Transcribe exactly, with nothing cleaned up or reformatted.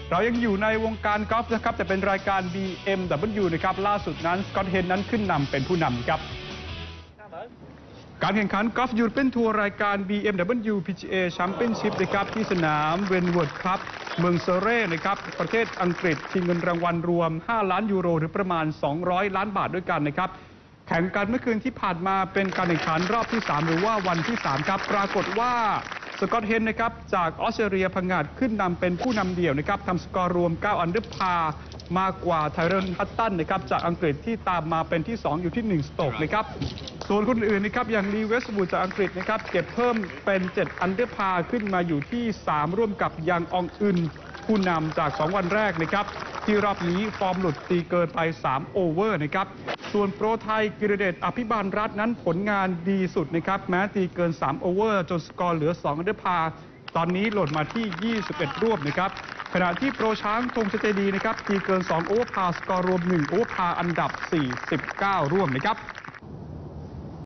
เรายังอยู่ในวงการกอล์ฟนะครับแต่เป็นรายการ บี เอ็ม ดับเบิลยู นะครับล่าสุดนั้นสกอตเฮนนั้นขึ้นนำเป็นผู้นำครับการแข่งขันกอล์ฟยูโรเปียนทัวร์รายการ บี เอ็ม ดับเบิลยู พี จี เอ Championship นะครับที่สนามเวนเวิร์ดครับเมืองเซอร์เร่นะครับประเทศอังกฤษชิงเงินรางวัลรวมห้าล้านยูโรหรือประมาณสองร้อยล้านบาทด้วยกันนะครับแข่งกันเมื่อคืนที่ผ่านมาเป็นการแข่งขันรอบที่สามหรือว่าวันที่สามครับปรากฏว่าสกอตเฮนนะครับจากออสเตรเลียพังงาดขึ้นนำเป็นผู้นำเดี่ยวนะครับทำสกอร์รวมเก้าอันเดอร์พาร์มากกว่าไทเรน ฮัตตันนะครับจากอังกฤษที่ตามมาเป็นที่สองอยู่ที่หนึ่งสโตรกนะครับส่วนคนอื่นนะครับอย่างลีเวสต์วูดจากอังกฤษนะครับเก็บเพิ่มเป็นเจ็ดอันเดอร์พาร์ขึ้นมาอยู่ที่สามร่วมกับยังอองอึนผู้นำจากสองวันแรกนะครับที่รอบนี้ฟอร์มหลุดตีเกินไปสามโอเวอร์นะครับส่วนโปรไทยกิรเดชอภิบาลรัตน์นั้นผลงานดีสุดนะครับแม้ตีเกินสามโอเวอร์จนสกอร์เหลือสองอันเดอร์พาร์ตอนนี้หล่นมาที่ยี่สิบเอ็ดร่วมนะครับขณะที่โปรช้างธงชัยใจดีนะครับตีเกินสองโอเวอร์พาร์สกอร์รวมหนึ่งโอเวอร์พาร์อันดับสี่สิบเก้าร่วมนะครับ